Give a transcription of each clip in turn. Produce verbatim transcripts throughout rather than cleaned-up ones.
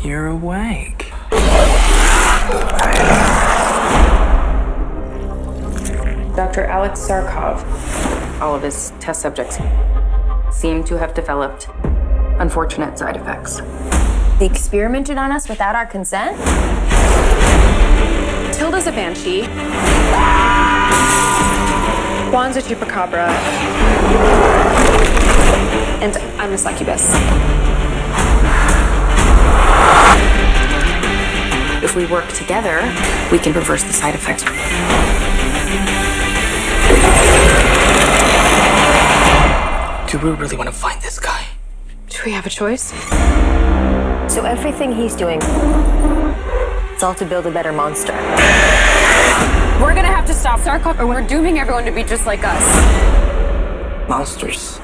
You're awake. Doctor Alex Sarkov. All of his test subjects seem to have developed unfortunate side effects. They experimented on us without our consent? Tilda's a banshee. Juan's a chupacabra. And I'm a succubus. If we work together, we can reverse the side effects. Do we really want to find this guy? Do we have a choice? So everything he's doing, it's all to build a better monster. We're gonna have to stop Sarkov or we're dooming everyone to be just like us. Monsters.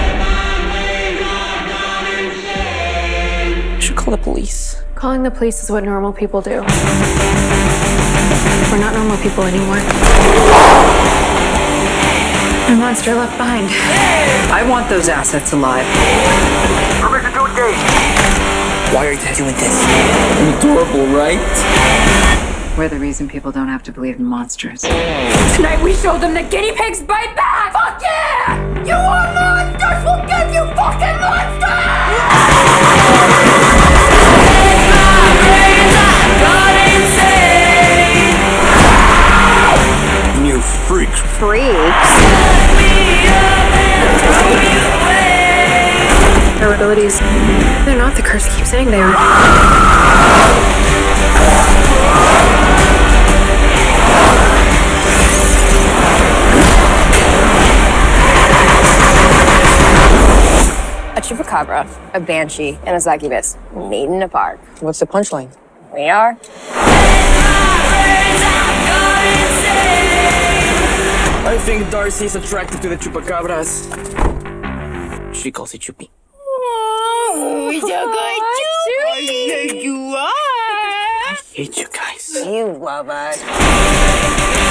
We should call the police. Calling the police is what normal people do. We're not normal people anymore. A monster left behind. I want those assets alive. Permission to engage. Why are you doing this? Adorable, right? We're the reason people don't have to believe in monsters. Tonight we showed them that guinea pigs bite back! Fuck yeah! You want monsters? We'll give you fucking monsters! You freaks. Freaks? Our abilities, they're not the curse I keep saying they are. A chupacabra, a banshee, and a succubus meet in a park. What's the punchline? We are. I think Darcy's attracted to the chupacabras. She calls it Chupi. Oh, so good, I hate you guys. You love us.